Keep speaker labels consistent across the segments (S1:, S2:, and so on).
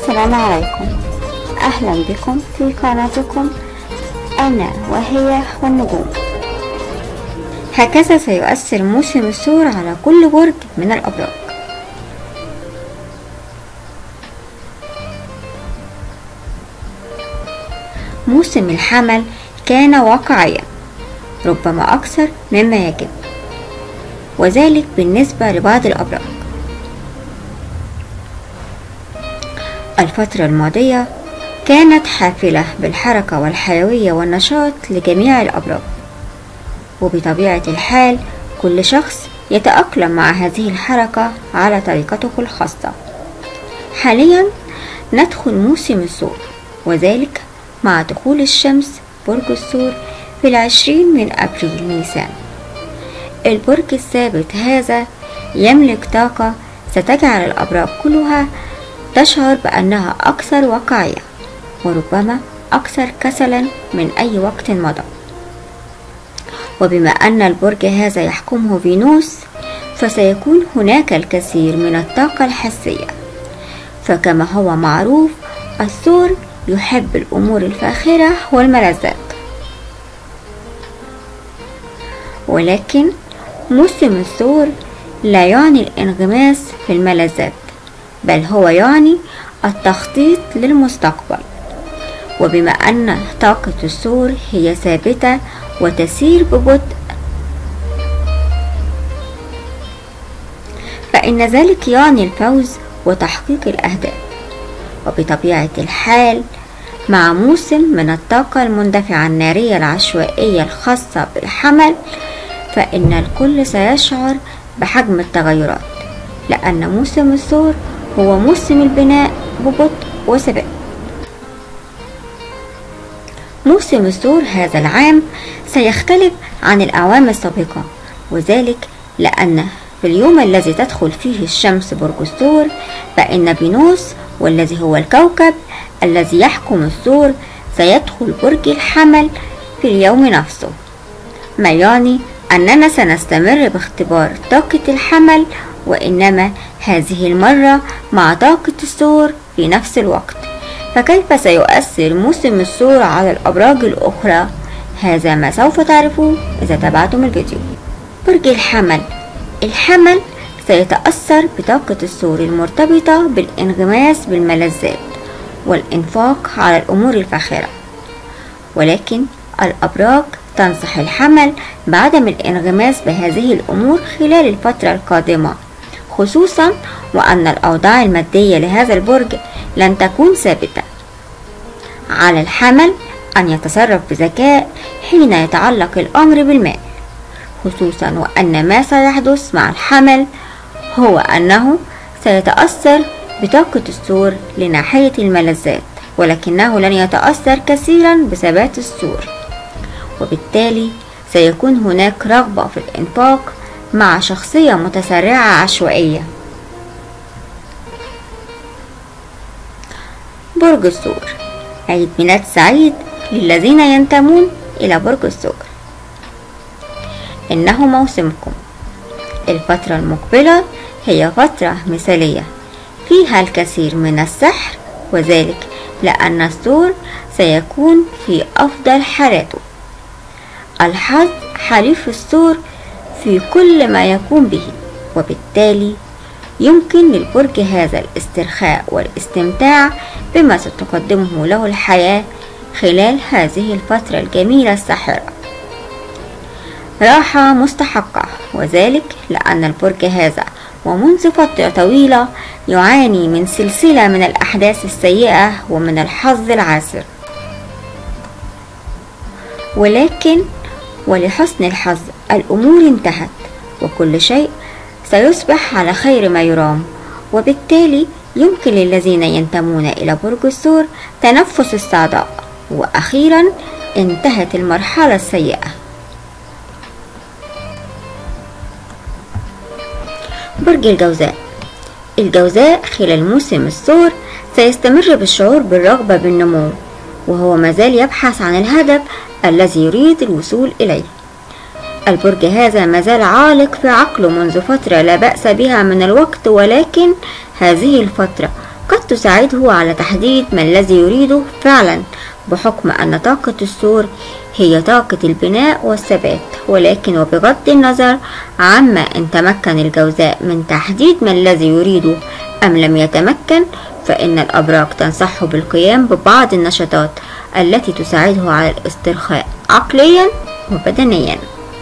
S1: السلام عليكم، أهلا بكم في قناتكم أنا وهي والنجوم. هكذا سيؤثر موسم الثور على كل برج من الأبراج. موسم الحمل كان واقعيا ربما أكثر مما يجب، وذلك بالنسبة لبعض الأبراج. الفترة الماضية كانت حافلة بالحركة والحيوية والنشاط لجميع الأبراج، وبطبيعة الحال كل شخص يتأقلم مع هذه الحركة على طريقته الخاصة. حاليا ندخل موسم الثور، وذلك مع دخول الشمس برج الثور في 20 من أبريل نيسان. البرج الثابت هذا يملك طاقة ستجعل الأبراج كلها تشعر بأنها أكثر واقعية، وربما أكثر كسلا من أي وقت مضى. وبما أن البرج هذا يحكمه فينوس، فسيكون هناك الكثير من الطاقة الحسية. فكما هو معروف، الثور يحب الأمور الفاخرة والملذات، ولكن موسم الثور لا يعني الانغماس في الملذات، بل هو يعني التخطيط للمستقبل. وبما أن طاقة الثور هي ثابتة وتسير ببطء، فإن ذلك يعني الفوز وتحقيق الأهداف. وبطبيعة الحال مع موسم من الطاقة المندفعة النارية العشوائية الخاصة بالحمل، فإن الكل سيشعر بحجم التغيرات، لأن موسم الثور هو موسم البناء ببطء وثبات. موسم الثور هذا العام سيختلف عن الأعوام السابقة، وذلك لأن في اليوم الذي تدخل فيه الشمس برج الثور، فإن فينوس والذي هو الكوكب الذي يحكم الثور سيدخل برج الحمل في اليوم نفسه، ما يعني أننا سنستمر باختبار طاقة الحمل، وإنما هذه المرة مع طاقة الثور في نفس الوقت. فكيف سيؤثر موسم الثور على الأبراج الأخرى؟ هذا ما سوف تعرفوه إذا تابعتم الفيديو. برج الحمل سيتأثر بطاقة الثور المرتبطة بالانغماس بالملذات والإنفاق على الأمور الفاخرة، ولكن الأبراج تنصح الحمل بعدم الانغماس بهذه الأمور خلال الفترة القادمة، خصوصا وأن الأوضاع المادية لهذا البرج لن تكون ثابتة. على الحمل أن يتصرف بذكاء حين يتعلق الأمر بالمال، خصوصا وأن ما سيحدث مع الحمل هو أنه سيتأثر بطاقة الثور لناحية الملذات، ولكنه لن يتأثر كثيرا بثبات الثور، وبالتالي سيكون هناك رغبة في الإنفاق مع شخصية متسرعة عشوائية. برج الثور، عيد ميلاد سعيد للذين ينتمون إلى برج الثور. إنه موسمكم. الفترة المقبلة هي فترة مثالية فيها الكثير من السحر، وذلك لأن الثور سيكون في أفضل حالاته. الحظ حليف الثور في كل ما يقوم به، وبالتالي يمكن للبرج هذا الاسترخاء والاستمتاع بما ستقدمه له الحياة خلال هذه الفترة الجميلة الساحرة. راحة مستحقة، وذلك لأن البرج هذا ومنذ فترة طويلة يعاني من سلسلة من الأحداث السيئة ومن الحظ العاسر، ولكن ولحسن الحظ الأمور انتهت، وكل شيء سيصبح على خير ما يرام. وبالتالي يمكن للذين ينتمون إلى برج الثور تنفس السعداء، وأخيرا انتهت المرحلة السيئة. برج الجوزاء خلال موسم الثور سيستمر بالشعور بالرغبة بالنمو، وهو مازال يبحث عن الهدف الذي يريد الوصول إليه. البرج هذا مازال عالق في عقله منذ فترة لا بأس بها من الوقت، ولكن هذه الفترة قد تساعده على تحديد ما الذي يريده فعلا، بحكم أن طاقة الثور هي طاقة البناء والثبات. ولكن وبغض النظر عما إن تمكن الجوزاء من تحديد ما الذي يريده أم لم يتمكن، فإن الأبراج تنصحه بالقيام ببعض النشاطات التي تساعده على الاسترخاء عقليا وبدنيا.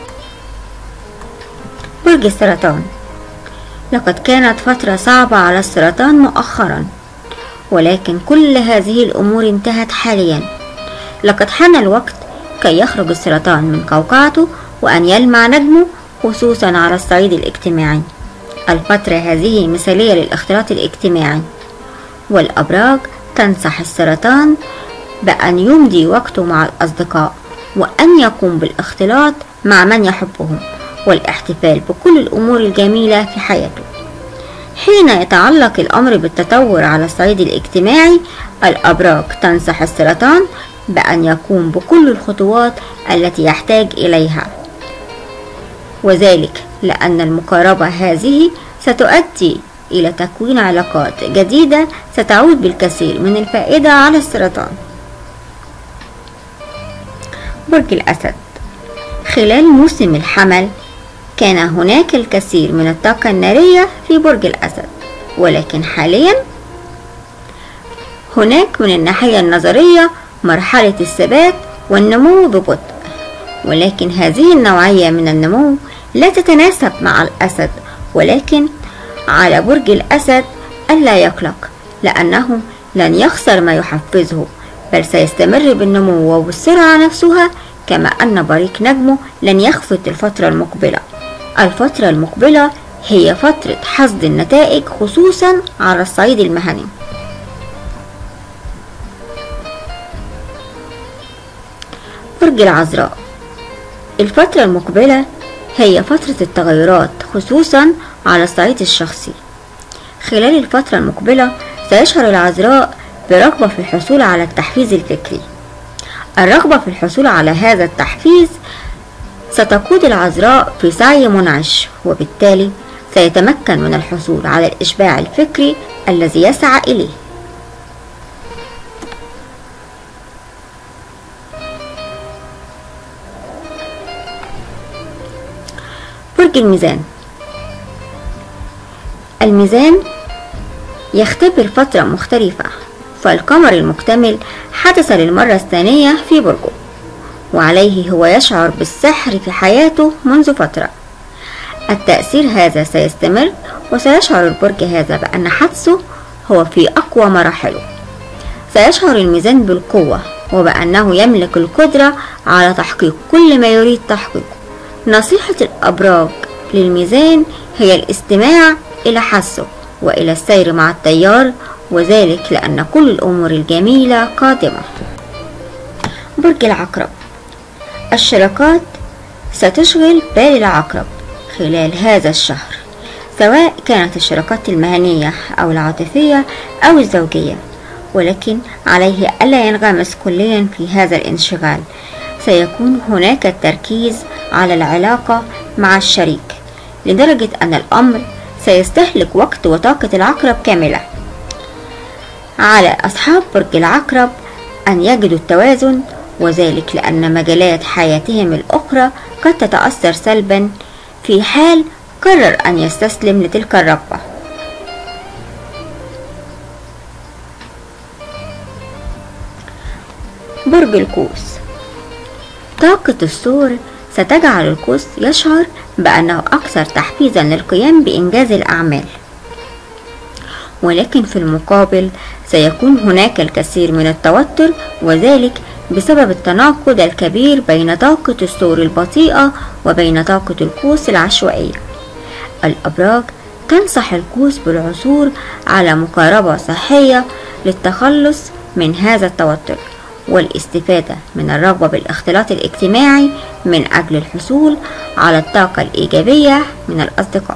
S1: برج السرطان. لقد كانت فترة صعبة على السرطان مؤخرا، ولكن كل هذه الأمور انتهت حاليا. لقد حان الوقت كي يخرج السرطان من قوقعته وأن يلمع نجمه، خصوصا على الصعيد الاجتماعي. الفترة هذه مثالية للاختلاط الاجتماعي، والأبراج تنصح السرطان بأن يمضي وقته مع الأصدقاء، وأن يقوم بالاختلاط مع من يحبهم، والاحتفال بكل الأمور الجميلة في حياته. حين يتعلق الأمر بالتطور على الصعيد الاجتماعي، الأبراج تنصح السرطان بأن يقوم بكل الخطوات التي يحتاج إليها، وذلك لأن المقاربة هذه ستؤدي إلى تكوين علاقات جديدة ستعود بالكثير من الفائدة على السرطان. برج الأسد. خلال موسم الحمل كان هناك الكثير من الطاقة النارية في برج الأسد، ولكن حاليا هناك من الناحية النظرية مرحلة الثبات والنمو ببطء، ولكن هذه النوعية من النمو لا تتناسب مع الأسد. ولكن على برج الأسد ألا يقلق، لأنه لن يخسر ما يحفزه، بل سيستمر بالنمو وبالسرعة نفسها، كما أن بريق نجمه لن يخفت الفترة المقبلة. الفترة المقبلة هي فترة حصد النتائج، خصوصا على الصعيد المهني. برج العذراء. الفترة المقبلة هي فترة التغيرات، خصوصا على الصعيد الشخصي. خلال الفترة المقبلة سيشعر العذراء برغبة في الحصول على التحفيز الفكري. الرغبة في الحصول على هذا التحفيز ستقود العذراء في سعي منعش، وبالتالي سيتمكن من الحصول على الإشباع الفكري الذي يسعى إليه. برج الميزان. الميزان يختبر فترة مختلفة، فالقمر المكتمل حدث للمرة الثانية في برجه، وعليه هو يشعر بالسحر في حياته منذ فترة. التأثير هذا سيستمر، وسيشعر البرج هذا بأن حدثه هو في أقوى مراحله. سيشعر الميزان بالقوة، وبأنه يملك القدرة على تحقيق كل ما يريد تحقيقه. نصيحة الأبراج للميزان هي الاستماع إلى حسه وإلى السير مع التيار، وذلك لأن كل الأمور الجميلة قادمة. برج العقرب. الشراكات ستشغل بال العقرب خلال هذا الشهر، سواء كانت الشراكات المهنية أو العاطفية أو الزوجية، ولكن عليه ألا ينغمس كليا في هذا الانشغال. سيكون هناك التركيز على العلاقة مع الشريك، لدرجة أن الأمر سيستهلك وقت وطاقة العقرب كاملة. على أصحاب برج العقرب أن يجدوا التوازن، وذلك لأن مجالات حياتهم الأخرى قد تتأثر سلبا في حال قرر أن يستسلم لتلك الرغبة. برج القوس. طاقة الثور ستجعل القوس يشعر بأنه أكثر تحفيزا للقيام بإنجاز الأعمال، ولكن في المقابل سيكون هناك الكثير من التوتر، وذلك بسبب التناقض الكبير بين طاقة الثور البطيئة وبين طاقة القوس العشوائية. الأبراج تنصح القوس بالعثور على مقاربة صحية للتخلص من هذا التوتر، والاستفادة من الرغبة بالاختلاط الاجتماعي من أجل الحصول على الطاقة الإيجابية من الأصدقاء.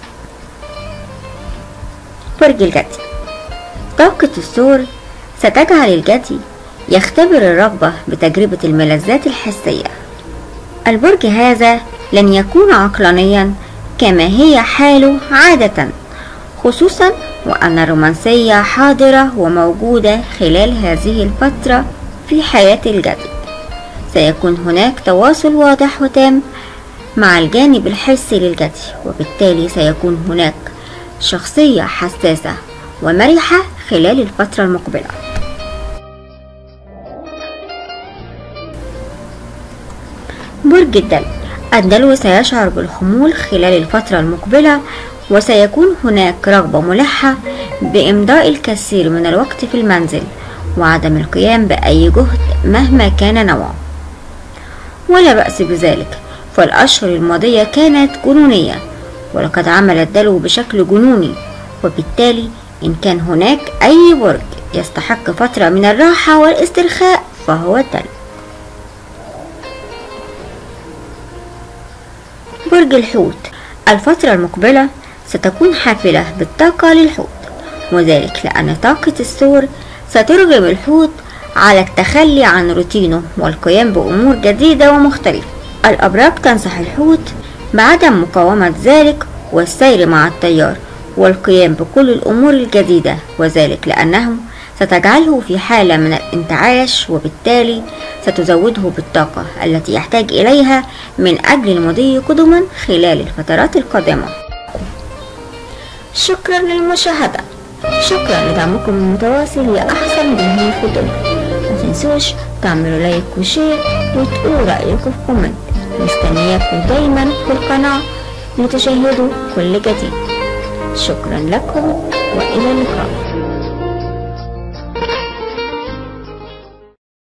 S1: برج الجدي. طاقة الثور ستجعل الجدي يختبر الرغبة بتجربة الملذات الحسية. البرج هذا لن يكون عقلانيا كما هي حاله عادة، خصوصا وأن الرومانسية حاضرة وموجودة خلال هذه الفترة في حياة الجديد. سيكون هناك تواصل واضح وتام مع الجانب الحسي للجدي، وبالتالي سيكون هناك شخصية حساسة ومرحة خلال الفترة المقبلة. برج الدلو. الدلو سيشعر بالخمول خلال الفترة المقبلة، وسيكون هناك رغبة ملحة بإمضاء الكثير من الوقت في المنزل وعدم القيام بأي جهد مهما كان نوعه، ولا بأس بذلك، فالأشهر الماضية كانت جنونية ولقد عمل الدلو بشكل جنوني، وبالتالي إن كان هناك أي برج يستحق فترة من الراحة والاسترخاء فهو الدلو. برج الحوت. الفترة المقبلة ستكون حافلة بالطاقة للحوت، وذلك لأن طاقة الثور سترغم الحوت على التخلي عن روتينه والقيام بأمور جديدة ومختلفة. الأبراج تنصح الحوت بعدم مقاومة ذلك والسير مع التيار والقيام بكل الأمور الجديدة، وذلك لأنه ستجعله في حالة من الانتعاش، وبالتالي ستزوده بالطاقة التي يحتاج إليها من أجل المضي قدما خلال الفترات القادمة. شكرا للمشاهدة، شكرا لدعمكم المتواصل يا أحسن جمهور في الدنيا. متنسوش تعملوا لايك وشير وتقولوا رأيكم في كومنت. مستنياكم دايما في القناة لتشاهدوا كل جديد. شكرا لكم وإلى اللقاء.